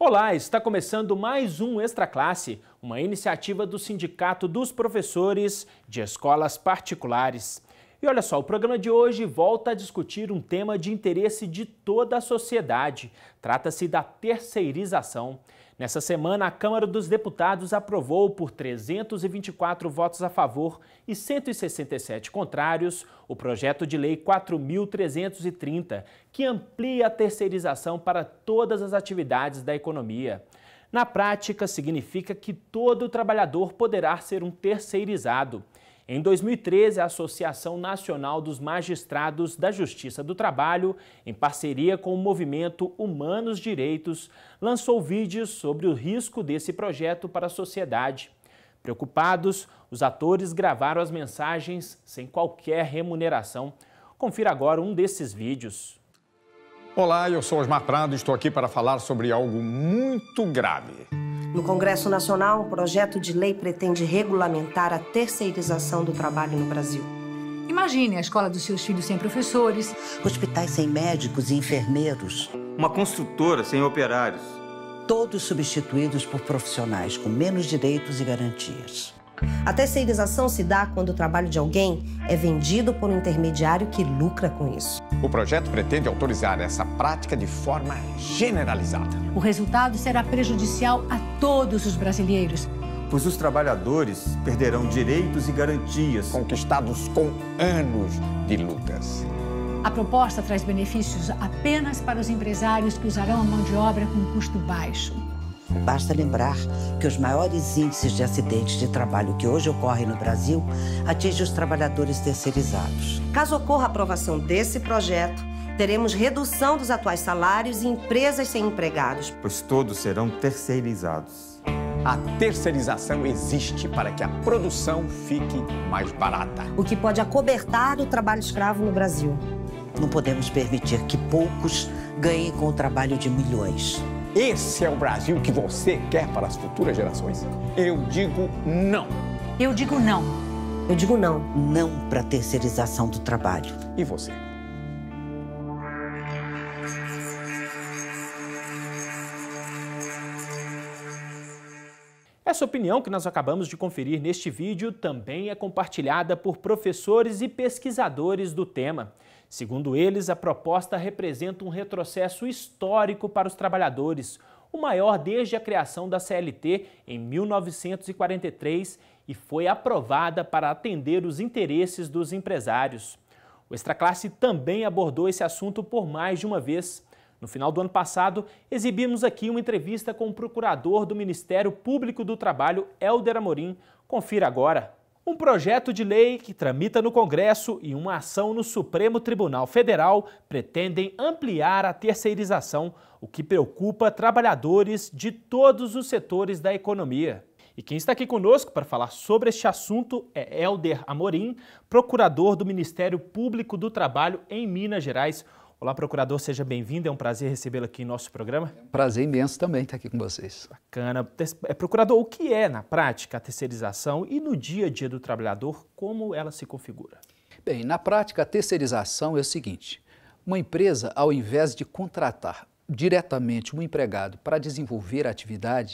Olá, está começando mais um Extra Classe, uma iniciativa do Sindicato dos Professores de Escolas Particulares. E olha só, o programa de hoje volta a discutir um tema de interesse de toda a sociedade. Trata-se da terceirização. Nessa semana, a Câmara dos Deputados aprovou por 324 votos a favor e 167 contrários o projeto de lei 4.330, que amplia a terceirização para todas as atividades da economia. Na prática, significa que todo trabalhador poderá ser um terceirizado. Em 2013, a Associação Nacional dos Magistrados da Justiça do Trabalho, em parceria com o movimento Humanos Direitos, lançou vídeos sobre o risco desse projeto para a sociedade. Preocupados, os atores gravaram as mensagens sem qualquer remuneração. Confira agora um desses vídeos. Olá, eu sou Osmar Prado e estou aqui para falar sobre algo muito grave. No Congresso Nacional, um projeto de lei pretende regulamentar a terceirização do trabalho no Brasil. Imagine a escola dos seus filhos sem professores, hospitais sem médicos e enfermeiros, uma construtora sem operários. Todos substituídos por profissionais com menos direitos e garantias. A terceirização se dá quando o trabalho de alguém é vendido por um intermediário que lucra com isso. O projeto pretende autorizar essa prática de forma generalizada. O resultado será prejudicial a todos os brasileiros, pois os trabalhadores perderão direitos e garantias conquistados com anos de lutas. A proposta traz benefícios apenas para os empresários que usarão a mão de obra com custo baixo. Basta lembrar que os maiores índices de acidentes de trabalho que hoje ocorrem no Brasil atingem os trabalhadores terceirizados. Caso ocorra a aprovação desse projeto, teremos redução dos atuais salários e empresas sem empregados. Pois todos serão terceirizados. A terceirização existe para que a produção fique mais barata. O que pode acobertar o trabalho escravo no Brasil. Não podemos permitir que poucos ganhem com o trabalho de milhões. Esse é o Brasil que você quer para as futuras gerações? Eu digo não. Eu digo não. Eu digo não. Não para a terceirização do trabalho. E você? Essa opinião que nós acabamos de conferir neste vídeo também é compartilhada por professores e pesquisadores do tema. Segundo eles, a proposta representa um retrocesso histórico para os trabalhadores, o maior desde a criação da CLT em 1943 e foi aprovada para atender os interesses dos empresários. O Extra Classe também abordou esse assunto por mais de uma vez. No final do ano passado, exibimos aqui uma entrevista com o procurador do Ministério Público do Trabalho, Helder Amorim. Confira agora. Um projeto de lei que tramita no Congresso e uma ação no Supremo Tribunal Federal pretendem ampliar a terceirização, o que preocupa trabalhadores de todos os setores da economia. E quem está aqui conosco para falar sobre este assunto é Helder Amorim, procurador do Ministério Público do Trabalho em Minas Gerais. Olá, procurador, seja bem-vindo, é um prazer recebê-lo aqui em nosso programa. Prazer imenso também estar aqui com vocês. Bacana. Procurador, o que é, na prática, a terceirização e no dia a dia do trabalhador, como ela se configura? Bem, na prática, a terceirização é o seguinte, uma empresa, ao invés de contratar diretamente um empregado para desenvolver a atividade,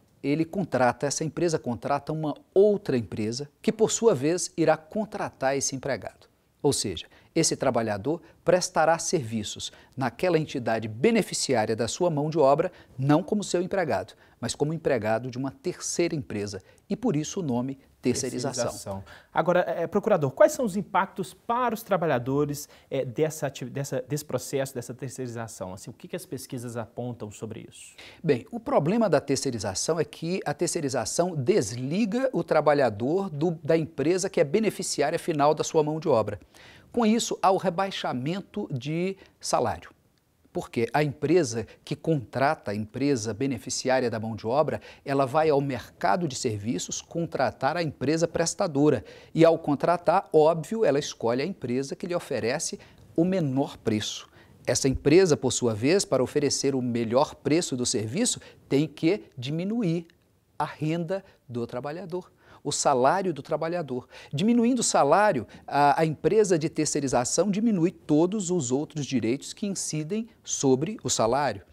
essa empresa contrata uma outra empresa que, por sua vez, irá contratar esse empregado. Ou seja, esse trabalhador prestará serviços naquela entidade beneficiária da sua mão de obra, não como seu empregado, mas como empregado de uma terceira empresa. E por isso o nome terceirização. Agora, procurador, quais são os impactos para os trabalhadores desse processo, dessa terceirização? Assim, o que as pesquisas apontam sobre isso? Bem, o problema da terceirização é que a terceirização desliga o trabalhador da empresa que é beneficiária final da sua mão de obra. Com isso, há o rebaixamento de salário. Porque a empresa que contrata, a empresa beneficiária da mão de obra, ela vai ao mercado de serviços contratar a empresa prestadora. E ao contratar, óbvio, ela escolhe a empresa que lhe oferece o menor preço. Essa empresa, por sua vez, para oferecer o melhor preço do serviço, tem que diminuir a renda do trabalhador. o salário do trabalhador. Diminuindo o salário, a empresa de terceirização diminui todos os outros direitos que incidem sobre o salário.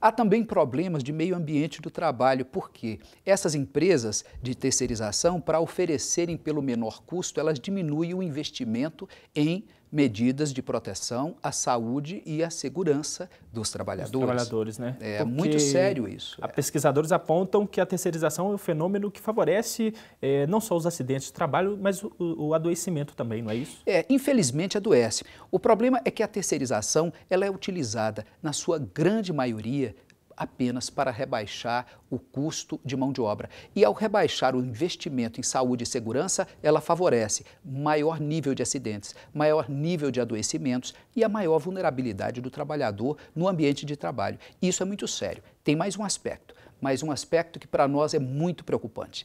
Há também problemas de meio ambiente do trabalho, porque essas empresas de terceirização, para oferecerem pelo menor custo, elas diminuem o investimento em medidas de proteção à saúde e à segurança dos trabalhadores. Dos trabalhadores, né? É porque muito sério isso. Pesquisadores apontam que a terceirização é um fenômeno que favorece não só os acidentes de trabalho, mas o adoecimento também, não é isso? Infelizmente adoece. O problema é que a terceirização ela é utilizada, na sua grande maioria, apenas para rebaixar o custo de mão de obra. E ao rebaixar o investimento em saúde e segurança, ela favorece maior nível de acidentes, maior nível de adoecimentos e a maior vulnerabilidade do trabalhador no ambiente de trabalho. Isso é muito sério. Tem mais um aspecto, que para nós é muito preocupante.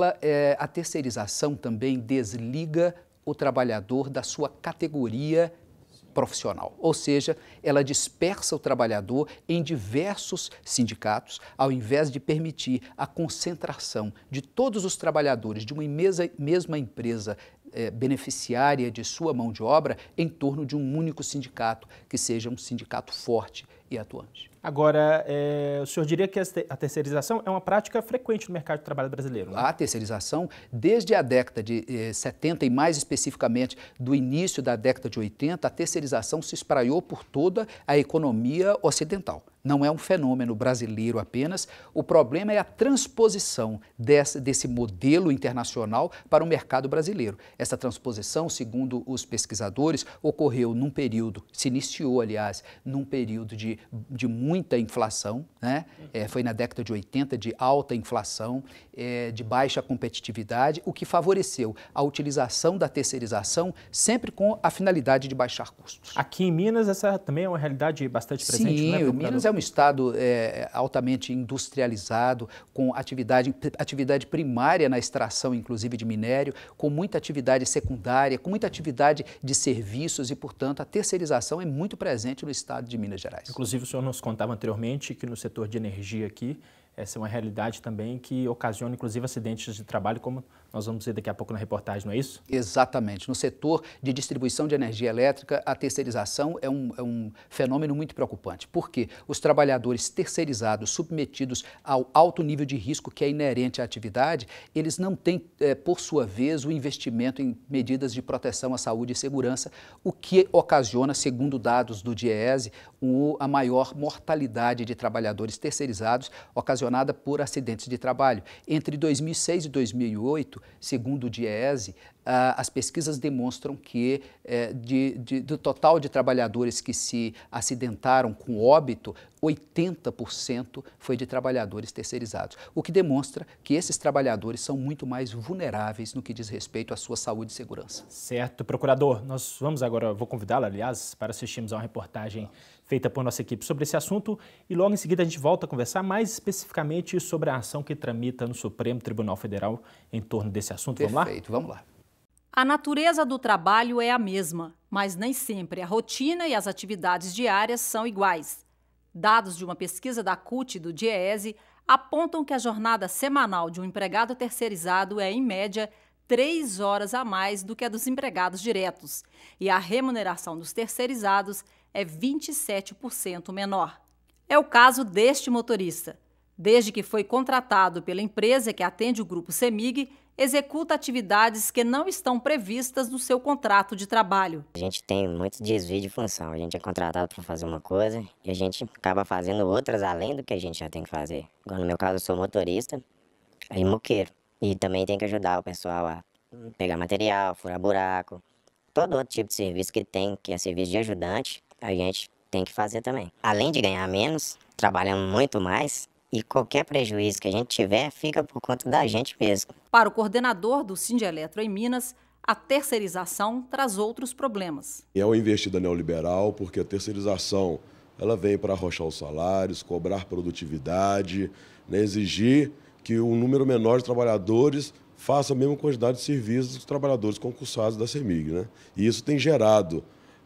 A terceirização também desliga o trabalhador da sua categoria profissional, ou seja, ela dispersa o trabalhador em diversos sindicatos, ao invés de permitir a concentração de todos os trabalhadores de uma mesma empresa beneficiária de sua mão de obra em torno de um único sindicato, que seja um sindicato forte e atuante. Agora, o senhor diria que a terceirização é uma prática frequente no mercado de trabalho brasileiro, né? A terceirização, desde a década de 70 e mais especificamente do início da década de 80, a terceirização se espraiou por toda a economia ocidental. Não é um fenômeno brasileiro apenas, o problema é a transposição desse modelo internacional para o mercado brasileiro. Essa transposição, segundo os pesquisadores, ocorreu num período, se iniciou, aliás, num período de muita inflação, né? Foi na década de 80, de alta inflação, de baixa competitividade, o que favoreceu a utilização da terceirização sempre com a finalidade de baixar custos. Aqui em Minas, essa também é uma realidade bastante presente, Sim, né? Minas é um estado altamente industrializado, com atividade primária na extração, inclusive, de minério, com muita atividade secundária, com muita atividade de serviços e, portanto, a terceirização é muito presente no estado de Minas Gerais. Inclusive, o senhor nos contava anteriormente que no setor de energia aqui, essa é uma realidade também que ocasiona, inclusive, acidentes de trabalho, como nós vamos ver daqui a pouco na reportagem, não é isso? Exatamente. No setor de distribuição de energia elétrica, a terceirização é um fenômeno muito preocupante, porque os trabalhadores terceirizados, submetidos ao alto nível de risco que é inerente à atividade, eles não têm, por sua vez, o investimento em medidas de proteção à saúde e segurança, o que ocasiona, segundo dados do DIEESE, a maior mortalidade de trabalhadores terceirizados ocasionada por acidentes de trabalho. Entre 2006 e 2008, segundo o DIEESE, as pesquisas demonstram que do total de trabalhadores que se acidentaram com óbito, 80% foi de trabalhadores terceirizados, o que demonstra que esses trabalhadores são muito mais vulneráveis no que diz respeito à sua saúde e segurança. Certo. Procurador, nós vamos agora, vou convidá-lo, aliás, para assistirmos a uma reportagem feita por nossa equipe sobre esse assunto e logo em seguida a gente volta a conversar mais especificamente sobre a ação que tramita no Supremo Tribunal Federal em torno desse assunto. Vamos lá? Perfeito, vamos lá. A natureza do trabalho é a mesma, mas nem sempre a rotina e as atividades diárias são iguais. Dados de uma pesquisa da CUT e do DIEESE apontam que a jornada semanal de um empregado terceirizado é, em média, 3 horas a mais do que a dos empregados diretos, e a remuneração dos terceirizados é 27% menor. É o caso deste motorista. Desde que foi contratado pela empresa que atende o Grupo CEMIG, executa atividades que não estão previstas no seu contrato de trabalho. A gente tem muito desvio de função. A gente é contratado para fazer uma coisa e a gente acaba fazendo outras além do que a gente já tem que fazer. Igual no meu caso, eu sou motorista e moqueiro. E também tem que ajudar o pessoal a pegar material, furar buraco. Todo outro tipo de serviço que tem, que é serviço de ajudante, a gente tem que fazer também. Além de ganhar menos, trabalhamos muito mais. E qualquer prejuízo que a gente tiver fica por conta da gente mesmo. Para o coordenador do Sindeletro em Minas, a terceirização traz outros problemas. É uma investida neoliberal, porque a terceirização ela vem para arrochar os salários, cobrar produtividade, né, exigir que um número menor de trabalhadores faça a mesma quantidade de serviços dos trabalhadores concursados da CEMIG, né? E isso tem gerado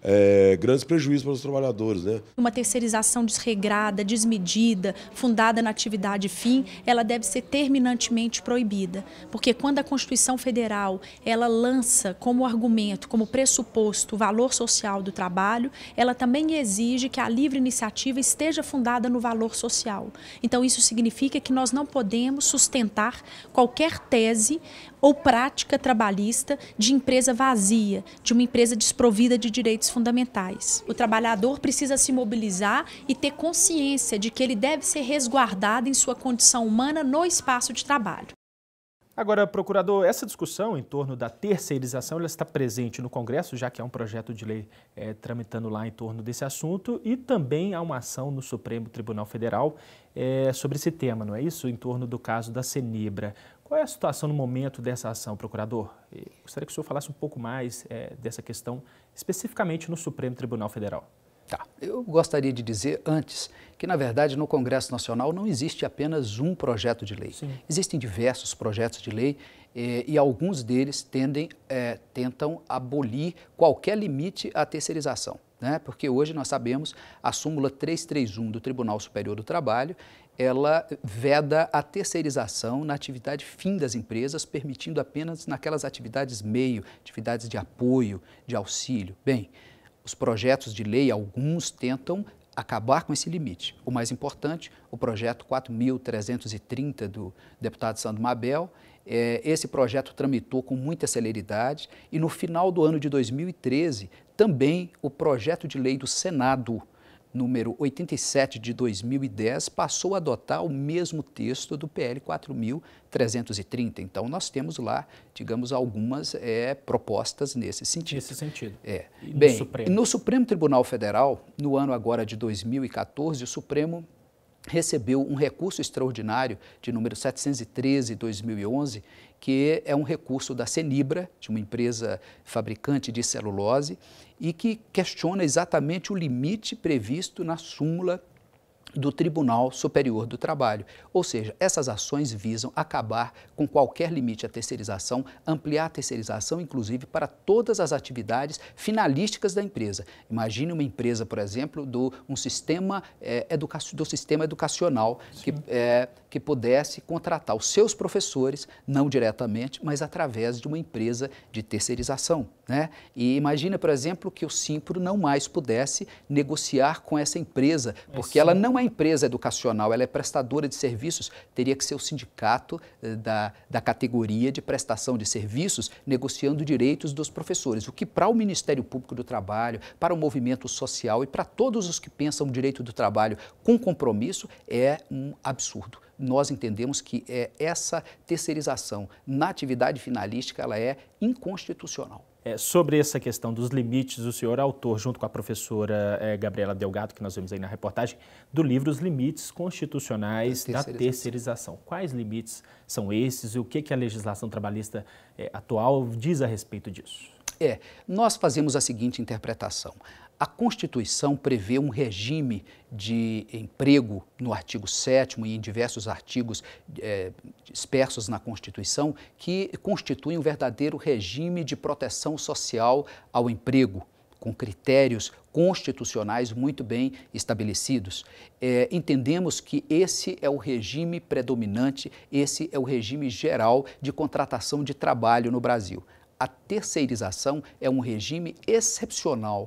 grandes prejuízos para os trabalhadores, né? Uma terceirização desregrada, desmedida, fundada na atividade fim, ela deve ser terminantemente proibida, porque quando a Constituição Federal ela lança como argumento, como pressuposto o valor social do trabalho, ela também exige que a livre iniciativa esteja fundada no valor social. Então isso significa que nós não podemos sustentar qualquer tese ou prática trabalhista de empresa vazia, de uma empresa desprovida de direitos fundamentais. O trabalhador precisa se mobilizar e ter consciência de que ele deve ser resguardado em sua condição humana no espaço de trabalho. Agora, procurador, essa discussão em torno da terceirização ela está presente no Congresso, já que há um projeto de lei tramitando lá em torno desse assunto, e também há uma ação no Supremo Tribunal Federal sobre esse tema, não é isso? Em torno do caso da Cenibra. Qual é a situação no momento dessa ação, procurador? Gostaria que o senhor falasse um pouco mais dessa questão, especificamente no Supremo Tribunal Federal. Tá. Eu gostaria de dizer antes que, na verdade, no Congresso Nacional não existe apenas um projeto de lei. Sim. Existem diversos projetos de lei e alguns deles tentam abolir qualquer limite à terceirização, né? Porque hoje nós sabemos a súmula 331 do Tribunal Superior do Trabalho, ela veda a terceirização na atividade fim das empresas, permitindo apenas naquelas atividades meio, atividades de apoio, de auxílio. Bem, os projetos de lei, alguns tentam acabar com esse limite. O mais importante, o projeto 4.330 do deputado Sandro Mabel, esse projeto tramitou com muita celeridade e no final do ano de 2013, também o projeto de lei do Senado, número 87 de 2010, passou a adotar o mesmo texto do PL 4.330. Então, nós temos lá, digamos, algumas propostas nesse sentido. Nesse sentido. Bem, no Supremo Tribunal Federal, no ano agora de 2014, o Supremo recebeu um recurso extraordinário de número 713/2011, que é um recurso da Cenibra, de uma empresa fabricante de celulose, e que questiona exatamente o limite previsto na súmula do Tribunal Superior do Trabalho. Ou seja, essas ações visam acabar com qualquer limite à terceirização, ampliar a terceirização, inclusive, para todas as atividades finalísticas da empresa. Imagine uma empresa, por exemplo, do sistema educacional que pudesse contratar os seus professores, não diretamente, mas através de uma empresa de terceirização, né? E imagina, por exemplo, que o Simpro não mais pudesse negociar com essa empresa, porque ela não é empresa educacional, ela é prestadora de serviços, teria que ser o sindicato da categoria de prestação de serviços negociando direitos dos professores, o que para o Ministério Público do Trabalho, para o movimento social e para todos os que pensam o direito do trabalho com compromisso é um absurdo. Nós entendemos que essa terceirização na atividade finalística ela é inconstitucional. Sobre essa questão dos limites, o senhor é autor, junto com a professora Gabriela Delgado, que nós vimos aí na reportagem, do livro Os Limites Constitucionais da Terceirização. Quais limites são esses e o que a legislação trabalhista atual diz a respeito disso? Nós fazemos a seguinte interpretação. A Constituição prevê um regime de emprego no artigo 7º e em diversos artigos dispersos na Constituição que constituem um verdadeiro regime de proteção social ao emprego, com critérios constitucionais muito bem estabelecidos. Entendemos que esse é o regime predominante, esse é o regime geral de contratação de trabalho no Brasil. A terceirização é um regime excepcional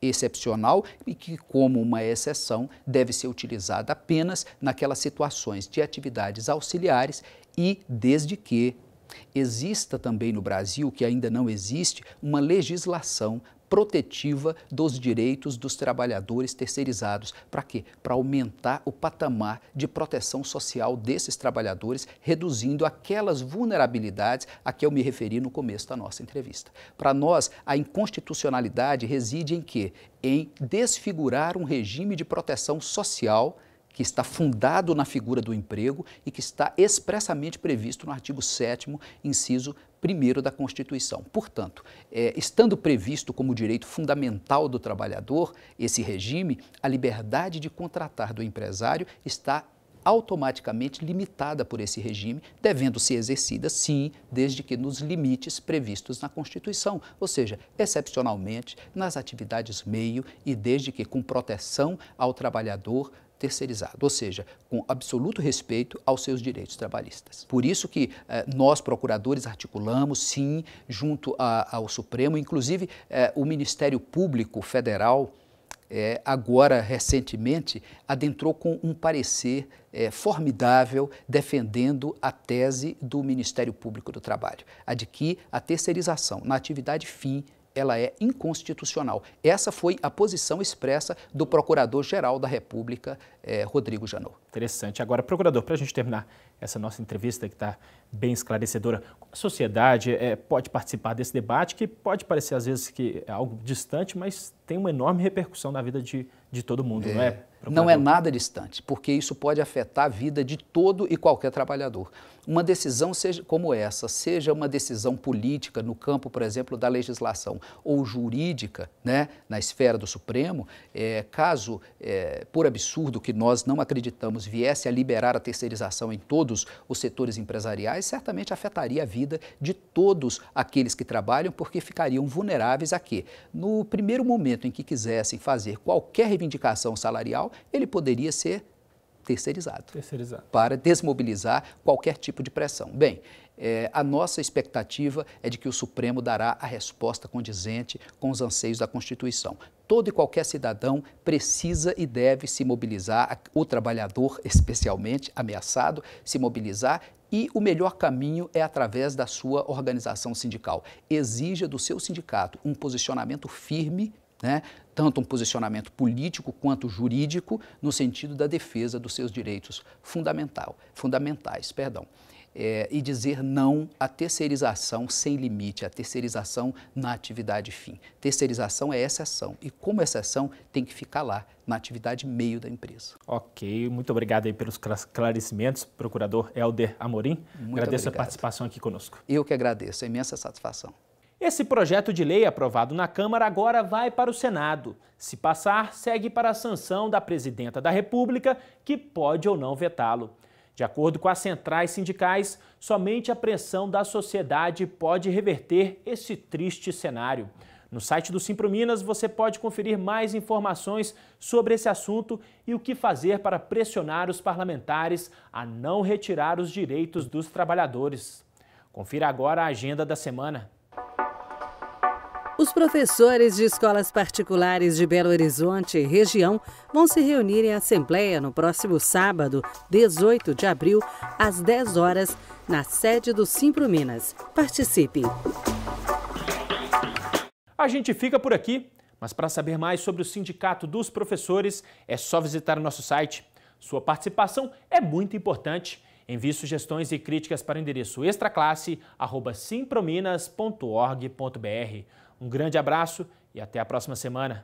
e que, como uma exceção, deve ser utilizada apenas naquelas situações de atividades auxiliares e desde que exista também no Brasil, que ainda não existe, uma legislação protetiva dos direitos dos trabalhadores terceirizados. Para quê? Para aumentar o patamar de proteção social desses trabalhadores, reduzindo aquelas vulnerabilidades a que eu me referi no começo da nossa entrevista. Para nós, a inconstitucionalidade reside em quê? Em desfigurar um regime de proteção social que está fundado na figura do emprego e que está expressamente previsto no artigo 7º, inciso 1º da Constituição. Portanto, estando previsto como direito fundamental do trabalhador esse regime, a liberdade de contratar do empresário está automaticamente limitada por esse regime, devendo ser exercida, sim, desde que nos limites previstos na Constituição, ou seja, excepcionalmente nas atividades meio e desde que com proteção ao trabalhador terceirizado, ou seja, com absoluto respeito aos seus direitos trabalhistas. Por isso que nós, procuradores, articulamos, sim, junto ao Supremo, inclusive o Ministério Público Federal, agora, recentemente, adentrou com um parecer formidável defendendo a tese do Ministério Público do Trabalho, a de que a terceirização na atividade fim ela é inconstitucional. Essa foi a posição expressa do Procurador-Geral da República, Rodrigo Janot. Interessante. Agora, procurador, para a gente terminar essa nossa entrevista que está bem esclarecedora, como a sociedade pode participar desse debate que pode parecer às vezes que é algo distante, mas tem uma enorme repercussão na vida de todo mundo, não é? Não é nada distante, porque isso pode afetar a vida de todo e qualquer trabalhador. Uma decisão como essa, seja uma decisão política no campo, por exemplo, da legislação, ou jurídica, né, na esfera do Supremo, caso, por absurdo que nós não acreditamos, viesse a liberar a terceirização em todos os setores empresariais, certamente afetaria a vida de todos aqueles que trabalham, porque ficariam vulneráveis a quê? No primeiro momento em que quisessem fazer qualquer reivindicação salarial, ele poderia ser terceirizado. Para desmobilizar qualquer tipo de pressão. Bem, a nossa expectativa é de que o Supremo dará a resposta condizente com os anseios da Constituição. Todo e qualquer cidadão precisa e deve se mobilizar, o trabalhador especialmente ameaçado, se mobilizar, e o melhor caminho é através da sua organização sindical. Exija do seu sindicato um posicionamento firme, né? Tanto um posicionamento político quanto jurídico, no sentido da defesa dos seus direitos fundamentais. E dizer não à terceirização sem limite, à terceirização na atividade fim. Terceirização é exceção e, como exceção, tem que ficar lá, na atividade meio da empresa. Ok, muito obrigado aí pelos esclarecimentos, procurador Helder Amorim. Agradeço a participação aqui conosco. Eu que agradeço, é imensa satisfação. Esse projeto de lei aprovado na Câmara agora vai para o Senado. Se passar, segue para a sanção da Presidenta da República, que pode ou não vetá-lo. De acordo com as centrais sindicais, somente a pressão da sociedade pode reverter esse triste cenário. No site do Simprominas você pode conferir mais informações sobre esse assunto e o que fazer para pressionar os parlamentares a não retirar os direitos dos trabalhadores. Confira agora a agenda da semana. Os professores de escolas particulares de Belo Horizonte e região vão se reunir em assembleia no próximo sábado, 18 de abril, às 10 horas, na sede do Simprominas. Participe! A gente fica por aqui, mas para saber mais sobre o Sindicato dos Professores, é só visitar o nosso site. Sua participação é muito importante. Envie sugestões e críticas para o endereço extraclasse@simprominas.org.br. Um grande abraço e até a próxima semana.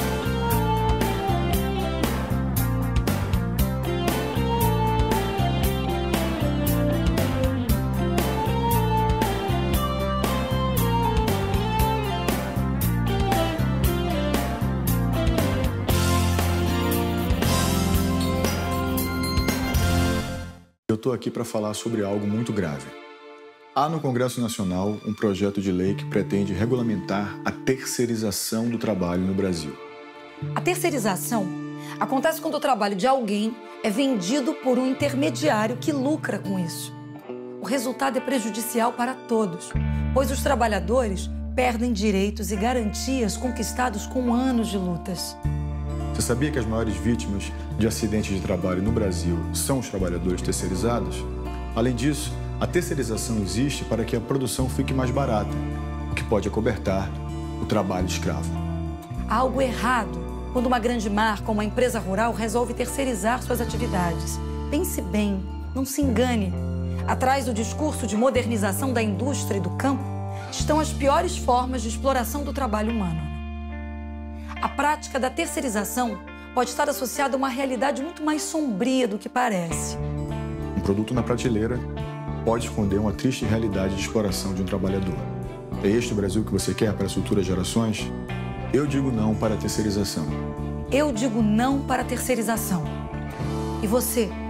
Eu estou aqui para falar sobre algo muito grave. Há no Congresso Nacional um projeto de lei que pretende regulamentar a terceirização do trabalho no Brasil. A terceirização acontece quando o trabalho de alguém é vendido por um intermediário que lucra com isso. O resultado é prejudicial para todos, pois os trabalhadores perdem direitos e garantias conquistados com anos de lutas. Você sabia que as maiores vítimas de acidentes de trabalho no Brasil são os trabalhadores terceirizados? Além disso, a terceirização existe para que a produção fique mais barata, o que pode acobertar o trabalho escravo. Há algo errado quando uma grande marca ou uma empresa rural resolve terceirizar suas atividades. Pense bem, não se engane. Atrás do discurso de modernização da indústria e do campo estão as piores formas de exploração do trabalho humano. A prática da terceirização pode estar associada a uma realidade muito mais sombria do que parece. Um produto na prateleira pode esconder uma triste realidade de exploração de um trabalhador. É este o Brasil que você quer para as futuras gerações? Eu digo não para a terceirização. Eu digo não para a terceirização. E você?